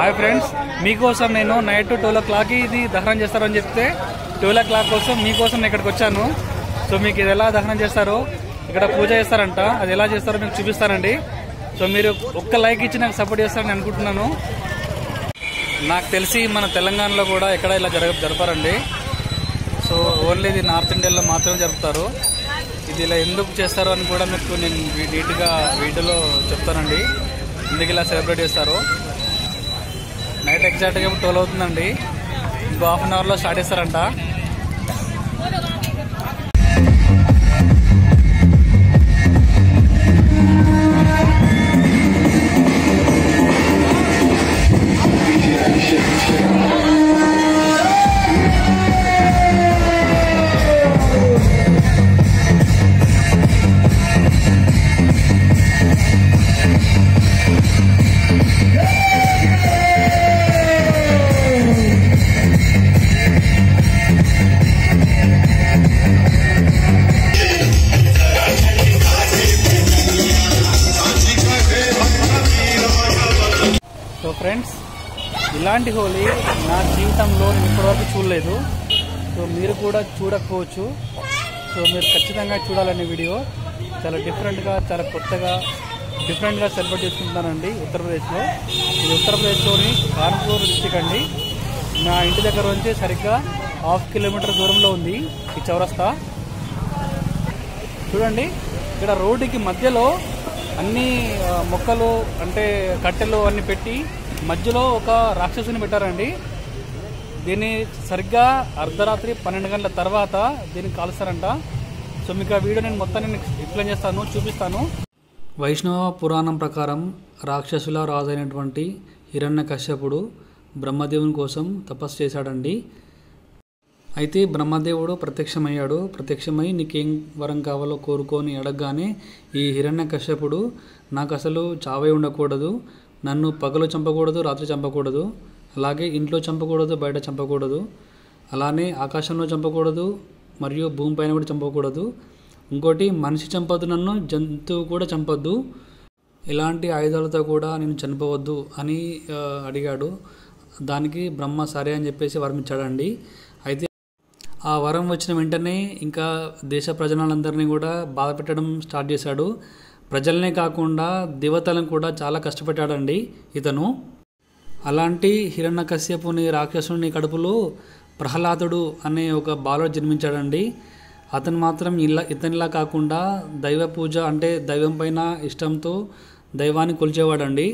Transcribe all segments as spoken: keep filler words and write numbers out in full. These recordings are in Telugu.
హాయ్ ఫ్రెండ్స్, మీకోసం నేను నైట్ ట్వెల్వ్ ఓ క్లాక్కి ఇది దహనం చేస్తారని చెప్తే ట్వెల్వ్ ఓ క్లాక్ కోసం మీకోసం నేను ఇక్కడికి వచ్చాను. సో మీకు ఇది ఎలా దహనం చేస్తారో, ఇక్కడ పూజ చేస్తారంట, అది ఎలా చేస్తారో మీకు చూపిస్తానండి. సో మీరు ఒక్క లైక్ ఇచ్చి నాకు సపోర్ట్ చేస్తారని అనుకుంటున్నాను. నాకు తెలిసి మన తెలంగాణలో కూడా ఎక్కడ ఇలా జరగ జరపరండి. సో ఓన్లీ ఇది నార్త్ ఇండియాలో మాత్రమే జరుపుతారు. ఇది ఇలా ఎందుకు చేస్తారు అని కూడా మీకు నేను నీట్గా వీడియోలో చెప్తానండి, ఎందుకు ఇలా సెలబ్రేట్ చేస్తారు. నైట్ ఎగ్జాక్ట్గా ట్వెల్వ్ అవుతుందండి, ఇంకో హాఫ్ అన్ అవర్లో స్టార్ట్ చేస్తారంట. సో ఫ్రెండ్స్, ఇలాంటి హోలీ నా జీవితంలో నేను ఇప్పటివరకు చూడలేదు. సో మీరు కూడా చూడకపోవచ్చు. సో మీరు ఖచ్చితంగా చూడాలనే వీడియో చాలా డిఫరెంట్గా, చాలా కొత్తగా, డిఫరెంట్గా సెలబ్రేట్ చేసుకుంటానండి ఉత్తరప్రదేశ్లో. ఇది ఉత్తరప్రదేశ్లోని కాన్పూర్ డిస్టిక్ అండి. నా ఇంటి దగ్గర నుంచి సరిగ్గా హాఫ్ కిలోమీటర్ దూరంలో ఉంది ఈ చౌరస్తా. చూడండి, ఇక్కడ రోడ్డుకి మధ్యలో అన్ని మొక్కలు అంటే కట్టెలు అన్ని పెట్టి మధ్యలో ఒక రాక్షసుని పెట్టారండి. దీన్ని సరిగ్గా అర్ధరాత్రి పన్నెండు గంటల తర్వాత దీన్ని కాలుస్తారంట. సో మీకు ఆ వీడియో నేను మొత్తం నేను ఎక్స్ప్లెయిన్ చేస్తాను, చూపిస్తాను. వైష్ణవ పురాణం ప్రకారం రాక్షసుల రాజైనటువంటి హిరణ్యకశ్యపుడు బ్రహ్మదేవుని కోసం తపస్సు చేశాడండి. అయితే బ్రహ్మదేవుడు ప్రత్యక్షమయ్యాడు. ప్రత్యక్షమై నీకేం వరం కావాలో కోరుకొని అడగగానే ఈ హిరణ్యకశ్యపుడు, నాకు అసలు చావే ఉండకూడదు, నన్ను పగలు చంపకూడదు, రాత్రి చంపకూడదు, అలాగే ఇంట్లో చంపకూడదు, బయట చంపకూడదు, అలానే ఆకాశంలో చంపకూడదు, మరియు భూమిపైన కూడా చంపకూడదు, ఇంకోటి మనిషి చంపద్దు, నన్ను జంతువు కూడా చంపొద్దు, ఎలాంటి ఆయుధాలతో కూడా నేను చనిపోవద్దు అని అడిగాడు. దానికి బ్రహ్మ సరే అని చెప్పేసి వరం ఇచ్చాడండి. అయితే ఆ వరం వచ్చిన వెంటనే ఇంకా దేశ ప్రజలందరినీ కూడా బాధ పెట్టడం స్టార్ట్ చేశాడు. ప్రజలనే కాకుండా దేవతలను కూడా చాలా కష్టపెట్టాడండి ఇతను. అలాంటి హిరణ్యకశ్యపుని రాక్షసుని కడుపులో ప్రహ్లాదుడు అనే ఒక బాలుడు జన్మించాడండి. అతను మాత్రం ఇలా ఇతనిలా కాకుండా దైవ పూజ అంటే దైవం పైన ఇష్టంతో దైవాన్ని కొలిచేవాడండి.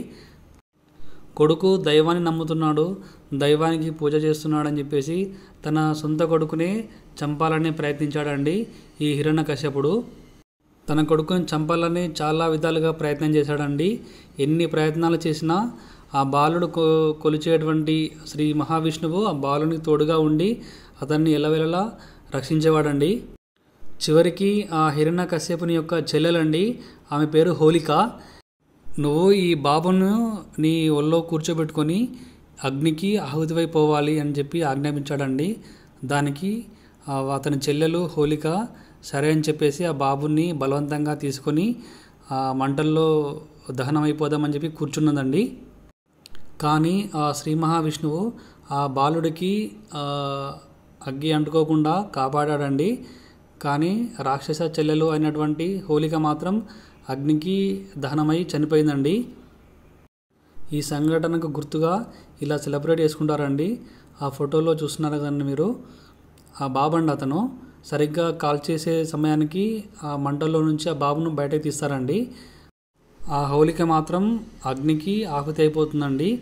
కొడుకు దైవాన్ని నమ్ముతున్నాడు, దైవానికి పూజ చేస్తున్నాడని చెప్పేసి తన సొంత కొడుకునే చంపాలని ప్రయత్నించాడండి ఈ హిరణ్యకశ్యపుడు. తన కొడుకుని చంపాలని చాలా విధాలుగా ప్రయత్నం చేశాడండి. ఎన్ని ప్రయత్నాలు చేసినా ఆ బాలుడు కొ కొలిచేటువంటి శ్రీ మహావిష్ణువు ఆ బాలునికి తోడుగా ఉండి అతన్ని ఎలవెలలా రక్షించేవాడండి. చివరికి ఆ హిరణ్యకశ్యపుని యొక్క చెల్లెలండి, ఆమె పేరు హోలిక. నువ్వు ఈ బాబును నీ ఒళ్ళో కూర్చోబెట్టుకొని అగ్నికి ఆహుతివైపోవాలి అని చెప్పి ఆజ్ఞాపించాడండి. దానికి అతని చెల్లెలు హోలిక సరే అని చెప్పేసి ఆ బాబుని బలవంతంగా తీసుకొని ఆ మంటల్లో దహనం అయిపోదామని చెప్పి కూర్చున్నదండి. కానీ ఆ శ్రీ మహావిష్ణువు ఆ బాలుడికి అగ్గి అంటుకోకుండా కాపాడాడండి. కానీ రాక్షస చెల్లెలు అయినటువంటి హోలిక మాత్రం అగ్నికి దహనమై చనిపోయిందండి. ఈ సంఘటనకు గుర్తుగా ఇలా సెలబ్రేట్ చేసుకుంటారండి. ఆ ఫోటోలో చూస్తున్నారు కదండి మీరు, ఆ బాబండి అతను సరిగ్గా కాల్ చేసే సమయానికి ఆ మంటల్లో నుంచి ఆ బాబును బయటకు తీస్తారండి. ఆ హోలిక మాత్రం అగ్నికి ఆహుతి అయిపోతుందండి.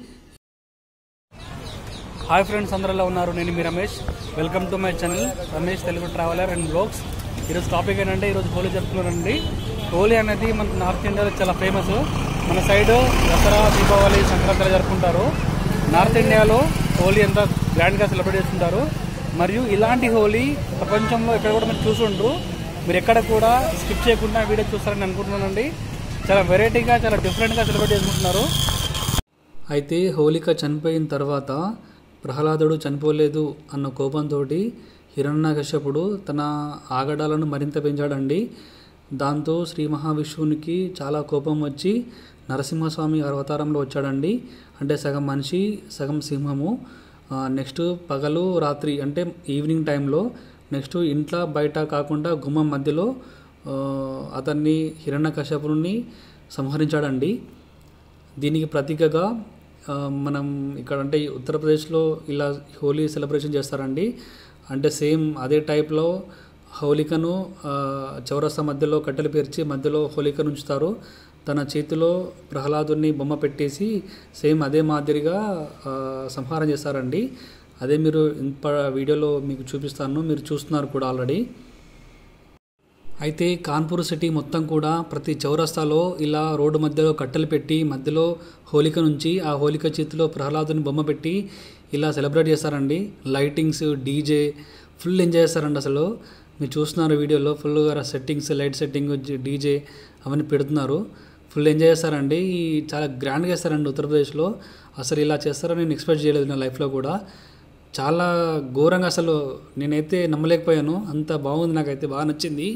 హాయ్ ఫ్రెండ్స్, అందరూ ఎలా ఉన్నారు? నేను మీ Ramesh. Welcome to my channel Ramesh Telugu traveller and blogs. ఈరోజు టాపిక్ ఏంటంటే, ఈరోజు హోలీ జరుపుకున్నారండి. హోలీ అనేది మనకు నార్త్ ఇండియాలో చాలా ఫేమస్. మన సైడ్ దసరా, దీపావళి, సంక్రాంతి జరుపుకుంటారు. నార్త్ ఇండియాలో హోలీ ఎంత గ్రాండ్గా సెలబ్రేట్ చేసుకుంటారు. మరియు ఇలాంటి హోలీ ప్రపంచంలో ఎక్కడ కూడా మీరు చూసుండ్రు. మీరు ఎక్కడ కూడా స్కిప్ చేయకుండా వీడియో చూస్తారని అనుకుంటున్నానండి. చాలా వెరైటీగా, చాలా డిఫరెంట్గా సెలబ్రేట్ చేసుకుంటున్నారు. అయితే హోలిక చనిపోయిన తర్వాత ప్రహ్లాదుడు చనిపోలేదు అన్న కోపంతో హిరణ్యకశ్యపుడు తన ఆగడాలను మరింత పెంచాడండి. దాంతో శ్రీ మహావిష్ణువునికి చాలా కోపం వచ్చి నరసింహస్వామి అవతారంలో వచ్చాడండి. అంటే సగం మనిషి సగం సింహము. నెక్స్ట్ పగలు రాత్రి అంటే ఈవినింగ్ టైంలో నెక్స్ట్ ఇంట్లో బయట కాకుండా గుమ్మం మధ్యలో అతన్ని హిరణ్యకశ్యపుని సంహరించాడండి. దీనికి ప్రతీకగా మనం ఇక్కడ అంటే ఉత్తరప్రదేశ్లో ఇలా హోలీ సెలబ్రేషన్ చేస్తారండి. అంటే సేమ్ అదే టైప్లో హోలికను చౌరస్తా మధ్యలో కట్టెలు పేర్చి మధ్యలో హోలికను ఉంచుతారు. తన చేతిలో ప్రహ్లాదుని బొమ్మ పెట్టేసి సేమ్ అదే మాదిరిగా సంహారం చేస్తారండి. అదే మీరు ఇంత వీడియోలో మీకు చూపిస్తాను, మీరు చూస్తున్నారు కూడా ఆల్రెడీ. అయితే కాన్పూర్ సిటీ మొత్తం కూడా ప్రతి చౌరస్తాలో ఇలా రోడ్డు మధ్యలో కట్టెలు పెట్టి మధ్యలో హోలిక నుంచి ఆ హోలిక చేతిలో ప్రహ్లాదుని బొమ్మ పెట్టి ఇలా సెలబ్రేట్ చేస్తారండి. లైటింగ్స్, డీజే ఫుల్ ఎంజాయ్ చేస్తారండి. అసలు మీరు చూస్తున్నారు వీడియోలో ఫుల్గా సెట్టింగ్స్, లైట్ సెట్టింగ్, డీజే అవన్నీ పెడుతున్నారు. ఫుల్ ఎంజాయ్ చేస్తారండి. చాలా గ్రాండ్గా చేస్తారండి ఉత్తరప్రదేశ్లో. అసలు ఇలా చేస్తారని నేను ఎక్స్పెక్ట్ చేయలేదు నా లైఫ్లో కూడా. చాలా ఘోరంగా అసలు నేనైతే నమ్మలేకపోయాను. అంత బాగుంది, నాకైతే బాగా నచ్చింది.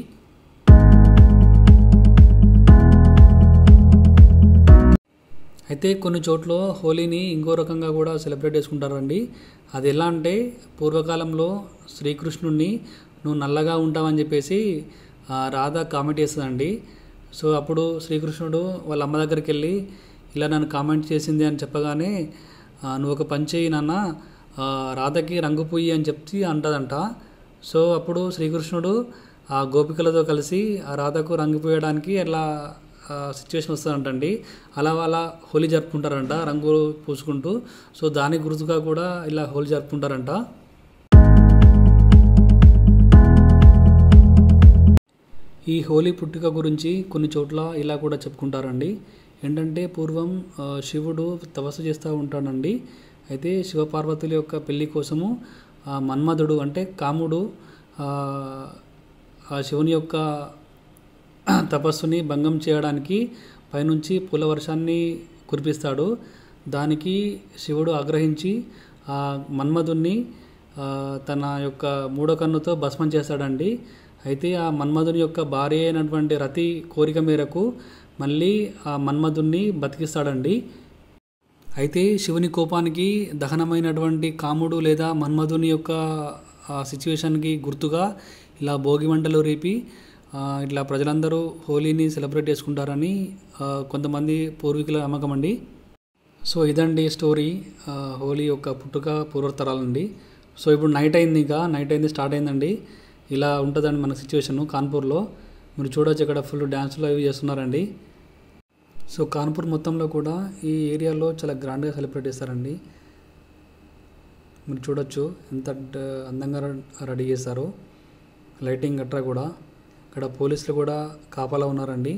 అయితే కొన్ని చోట్ల హోలీని ఇంకో రకంగా కూడా సెలబ్రేట్ చేసుకుంటారండి. అది ఎలా అంటే పూర్వకాలంలో శ్రీకృష్ణుడిని నువ్వు నల్లగా ఉంటావని చెప్పేసి రాధ కామెంట్ చేస్తుందండి. సో అప్పుడు శ్రీకృష్ణుడు వాళ్ళ అమ్మ దగ్గరికి వెళ్ళి ఇలా నన్ను కామెంట్ చేసింది అని చెప్పగానే నువ్వు ఒక పని చేయి నాన్న, రాధకి రంగు పూయి అని చెప్పి అంటదంట. సో అప్పుడు శ్రీకృష్ణుడు ఆ గోపికలతో కలిసి ఆ రాధకు రంగు పూయడానికి అలా సిచ్యువేషన్ వస్తుందంటండి. అలా వాళ్ళ హోలీ జరుపుకుంటారంట రంగు పూసుకుంటూ. సో దానికి గుర్తుగా కూడా ఇలా హోలీ జరుపుకుంటారంట. ఈ హోలీ పుట్టుక గురించి కొన్ని చోట్ల ఇలా కూడా చెప్పుకుంటారండి. ఏంటంటే పూర్వం శివుడు తపస్సు చేస్తూ ఉంటాడండి. అయితే శివపార్వతుల యొక్క పెళ్లి కోసము మన్మధుడు అంటే కాముడు ఆ శివుని యొక్క తపస్సుని భంగం చేయడానికి పైనుంచి పూల వర్షాన్ని కురిపిస్తాడు. దానికి శివుడు ఆగ్రహించి ఆ మన్మధుడిని తన యొక్క మూడో కన్నుతో భస్మం చేస్తాడండి. అయితే ఆ మన్మధుని యొక్క భార్య అయినటువంటి రతి కోరిక మేరకు మళ్ళీ ఆ మన్మధుని బతికిస్తాడండి. అయితే శివుని కోపానికి దహనమైనటువంటి కాముడు లేదా మన్మధుని యొక్క సిచ్యువేషన్కి గుర్తుగా ఇలా భోగి మంటలు రేపి ఇట్లా ప్రజలందరూ హోలీని సెలబ్రేట్ చేసుకుంటారని కొంతమంది పూర్వీకుల నమ్మకం అండి. సో ఇదండి స్టోరీ హోలీ యొక్క పుట్టుక పూర్వతరాల నుండి. సో ఇప్పుడు నైట్ అయింది, ఇంకా నైట్ అయింది, స్టార్ట్ అయిందండి. ఇలా ఉంటుందండి మన సిచ్యువేషన్ కాన్పూర్లో. మీరు చూడవచ్చు ఇక్కడ ఫుల్ డ్యాన్సులు అవి చేస్తున్నారండి. సో కాన్పూర్ మొత్తంలో కూడా ఈ ఏరియాలో చాలా గ్రాండ్గా సెలబ్రేట్ చేస్తారండి. మీరు చూడొచ్చు ఎంత అందంగా రెడీ చేస్తారో, లైటింగ్ గట్రా కూడా. ఇక్కడ పోలీసులు కూడా కాపలా ఉన్నారండి.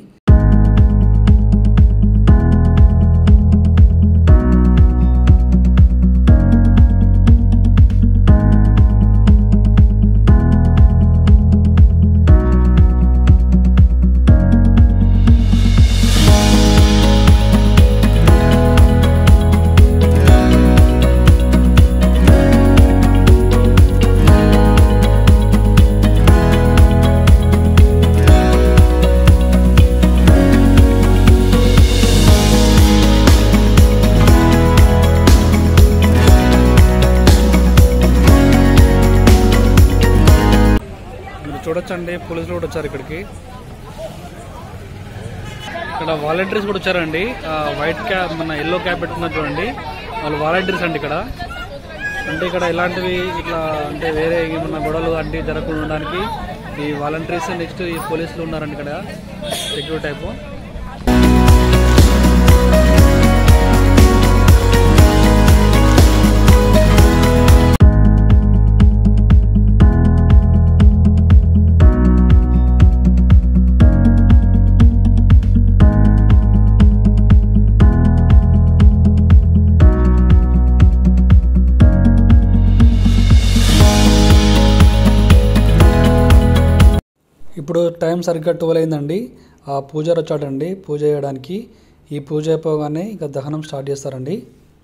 చూడొచ్చండి పోలీసులు కూడా వచ్చారు ఇక్కడికి. ఇక్కడ వాలంటీర్స్ కూడా వచ్చారండి. వైట్ క్యాప్ మన ఎల్లో క్యాప్ పెట్టుకున్నారు చూడండి, వాళ్ళు వాలంటీర్స్ అండి ఇక్కడ. అంటే ఇక్కడ ఇలాంటివి ఇట్లా అంటే వేరే ఏమన్నా గొడవలు అంటే జరగకుండా ఉండడానికి ఈ వాలంటీర్స్ నెక్స్ట్ ఈ పోలీసులు ఉన్నారండి ఇక్కడ సెక్యూరిటీ టైపు. ఇప్పుడు టైం సరిగ్గా ట్వెల్వ్ అయిందండి. ఆ పూజారి వచ్చాడండి పూజ చేయడానికి. ఈ పూజ అయిపోగానే ఇక దహనం స్టార్ట్ చేస్తారండి.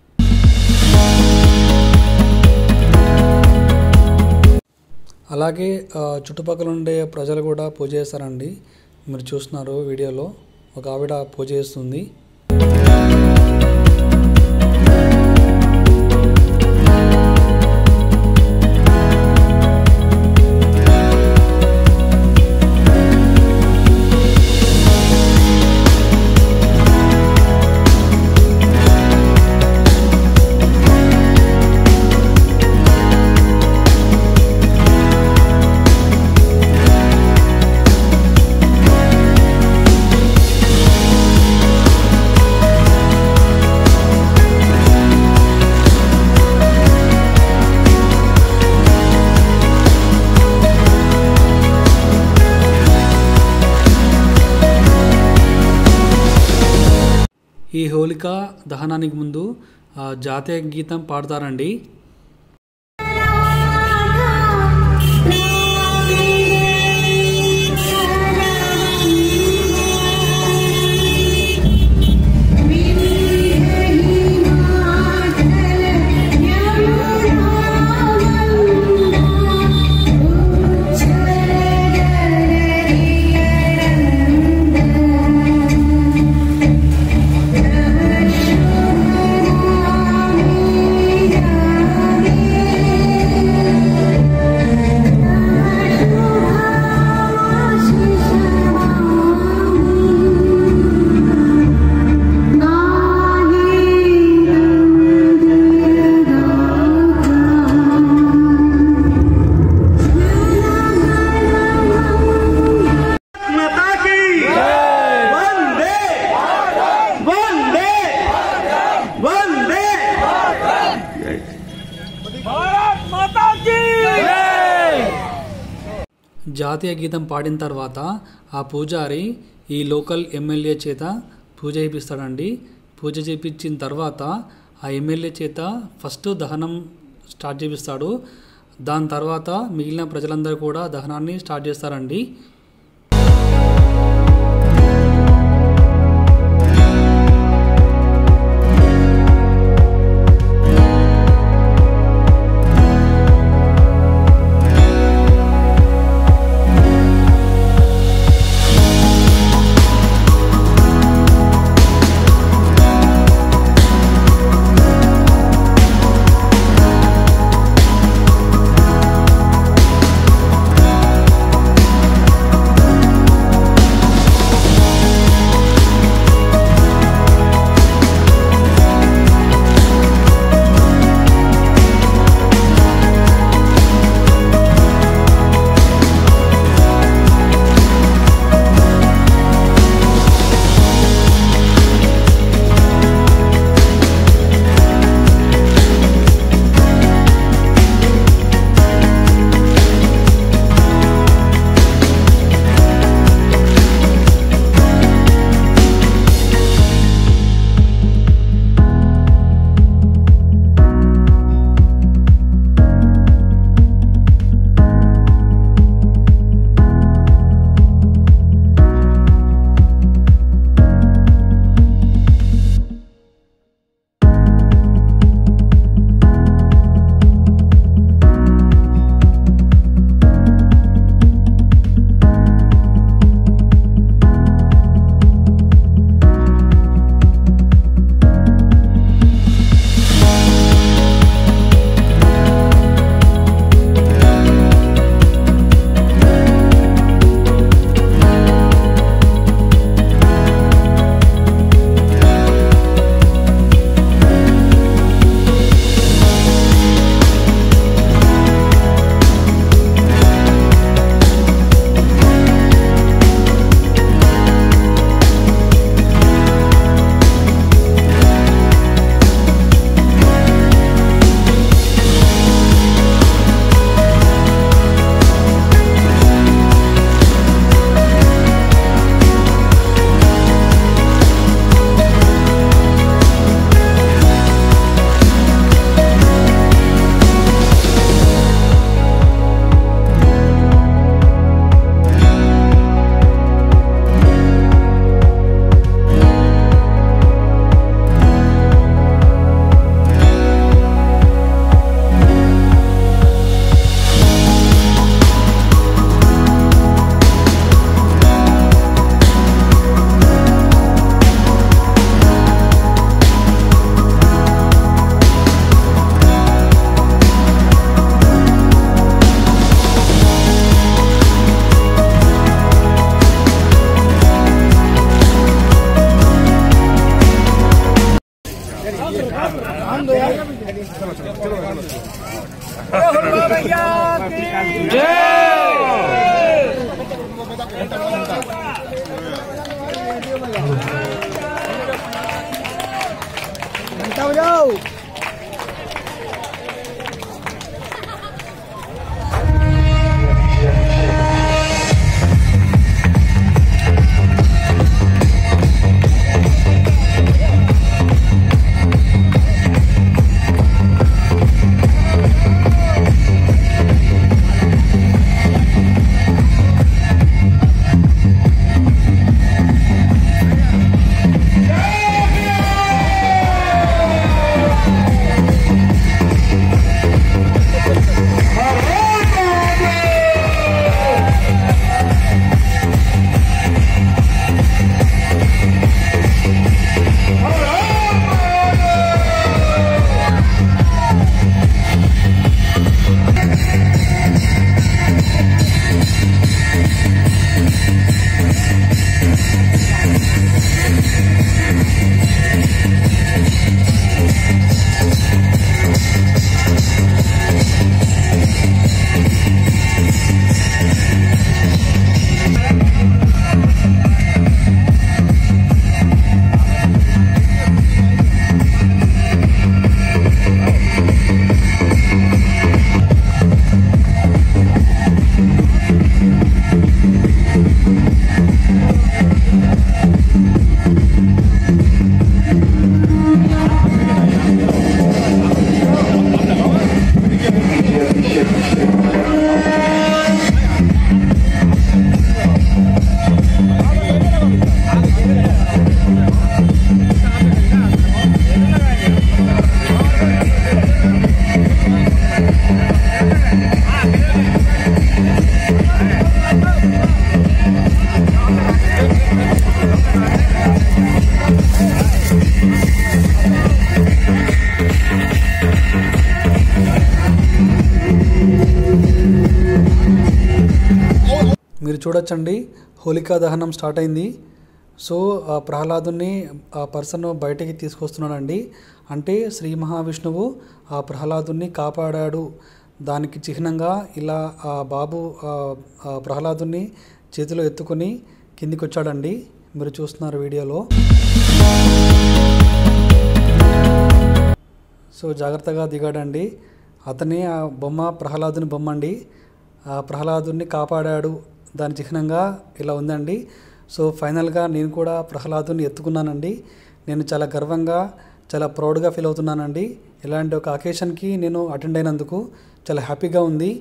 అలాగే చుట్టుపక్కల ఉండే ప్రజలు కూడా పూజ చేస్తారండి. మీరు చూస్తున్నారు వీడియోలో ఒక ఆవిడ పూజ చేస్తుంది. ఈ హోలికా దహనానికి ముందు జాతీయ గీతం పాడతారండి. జాతీయ గీతం పాడిన తర్వాత ఆ పూజారి ఈ లోకల్ ఎమ్మెల్యే చేత పూజ చేపిస్తాడండి. పూజ చేయించిన తర్వాత ఆ ఎమ్మెల్యే చేత ఫస్ట్ దహనం స్టార్ట్ చేపిస్తాడు. దాని తర్వాత మిగిలిన ప్రజలందరూ కూడా దహనాన్ని స్టార్ట్ చేస్తారండి. మీరు చూడొచ్చండి, హోలికా దహనం స్టార్ట్ అయింది. సో ఆ ప్రహ్లాదుని ఆ పర్సన్ బయటికి తీసుకొస్తున్నాడండి. అంటే శ్రీ మహావిష్ణువు ఆ ప్రహ్లాదుని కాపాడాడు, దానికి చిహ్నంగా ఇలా ఆ బాబు ఆ ప్రహ్లాదుని చేతిలో ఎత్తుకొని కిందికి వచ్చాడండి. మీరు చూస్తున్నారు వీడియోలో. సో జాగ్రత్తగా దిగాడండి. అతనే ఆ బొమ్మ ప్రహ్లాదుని బొమ్మ అండి. ఆ ప్రహ్లాదుని కాపాడాడు దాని చిహ్నంగా ఇలా ఉందండి. సో ఫైనల్గా నేను కూడా ప్రహ్లాదుని ఎత్తుకున్నానండి. నేను చాలా గర్వంగా చాలా ప్రౌడ్గా ఫీల్ అవుతున్నానండి. ఇలాంటి ఒక అకేషన్కి నేను అటెండ్ అయినందుకు చాలా హ్యాపీగా ఉంది.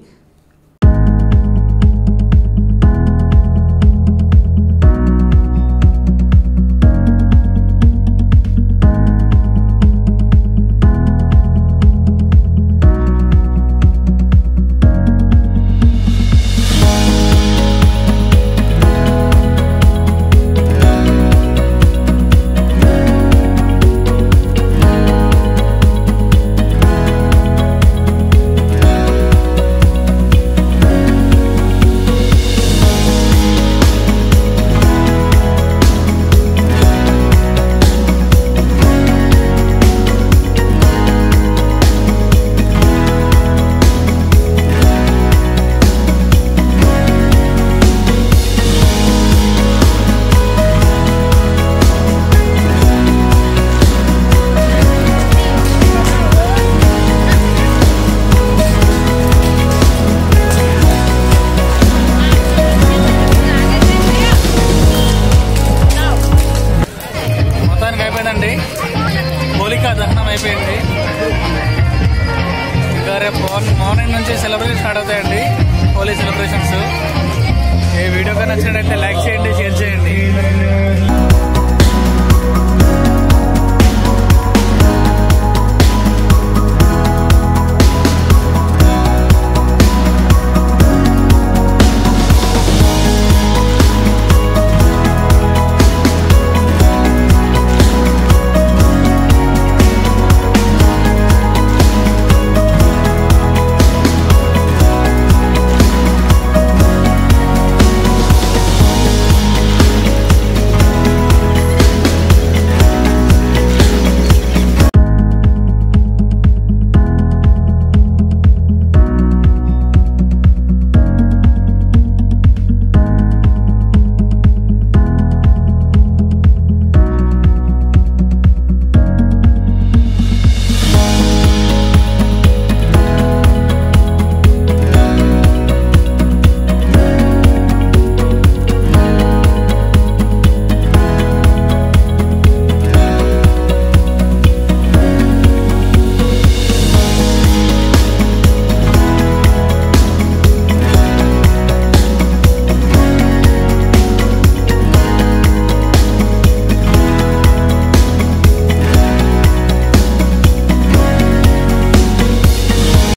హోలికా దహనం అయిపోయింది. ఇంకా రేపు మార్నింగ్ నుంచి సెలబ్రేషన్ స్టార్ట్ అవుతాయండి, హోలీ సెలబ్రేషన్స్. ఈ వీడియో కనుక నచ్చినట్లయితే లైక్